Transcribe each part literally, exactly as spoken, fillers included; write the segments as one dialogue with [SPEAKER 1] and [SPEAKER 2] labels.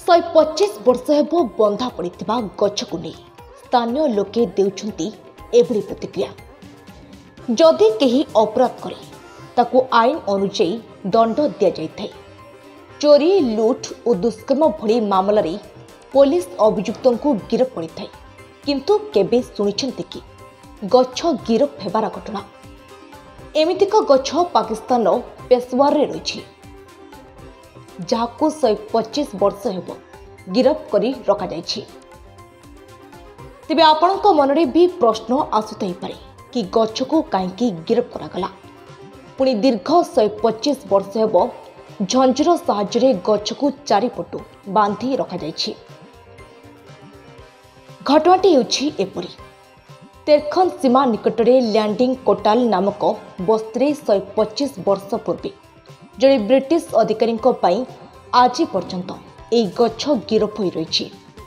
[SPEAKER 1] शहे पचिश वर्ष हेब बंधा पड़ा गछ को नहीं स्थानीय लोके देउछंती एभली प्रतिक्रिया। जदि केही अपराध करे ताकू आईन अनुଯାयी दंड दि जाए। चोरी लुट और दुष्कर्म भली मामलें पुलिस अभियुक्तों को गिरफ कर किंतु केबे सुनिछंती कि गछ गिरफ हेबार घटना। एमितिक गछ पाकिस्तान पेशवार रे रही जहां शहे पचिश वर्ष हेब गिरफ करी रखा जाइछि। तेबे आपणक मनरे भी प्रश्न आसुथई पारे कि गछ को कहीं गिरफ करागला। पुणी दीर्घ शहे पचिश वर्ष हेब झंझर साहाय्य गछ को चारिपटू बांधि रखा जाइछि। घटनाटी हेउछि एपरि तेरखन सीमा निकटरे लैंडिंग कोटाल नामक बस्ती शहे पचिश वर्ष पूर्व जड़े ब्रिटिश अधिकारी आज पर्यंत यह गछ गिरफ हो रही।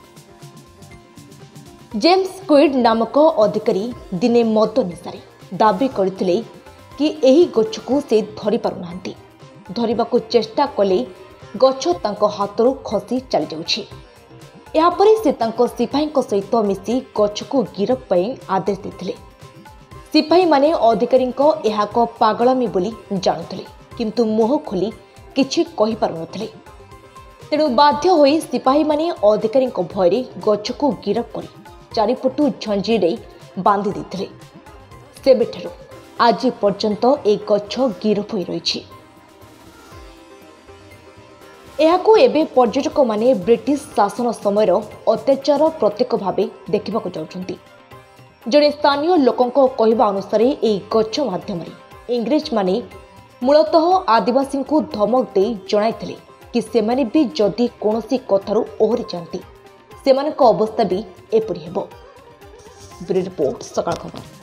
[SPEAKER 1] जेम्स क्विड नामक अधिकारी दिने मद निशारे दाबी करथिले कि यही गछ को से धरी पारु नाहंती। धरिबा को चेष्टा कले गछ तांको हाथरू खसी चली जाउछि। या परे से तांको सिपाही सहित मिसी गछ को गिरफ पई आदेश देथिले। सिपाही माने अधिकारी एहाक पागलामी बोली जानुथिले किंतु मुह खोली किछि कहि पारु नथिले। तेणु बाध्य होई सिपाही माने अधिकारी भयरे गछ को गिरफ करी चारिपटू झंझीरे बांधि देथिले। सेबेठारु आज पर्यंत ए गछ गिरफ होई रहिछि। एहाकू एबे पर्यटक माने ब्रिटिश शासन समयर अत्याचार प्रतीक भावे देखिबाकू जाउछंती। जड़े स्थानीय लोकंको कहिबा अनुसार एई गछ माध्यम इंग्रेज माने मूलतः आदिवासी को धमक दे जणाइथिले कि सेमाने भी जदि कोनोसी कथारू ओहरी जांती सेमानक अवस्था भी एपरि हेबो। ब्यूरो रिपोर्ट, सकाळ खबर।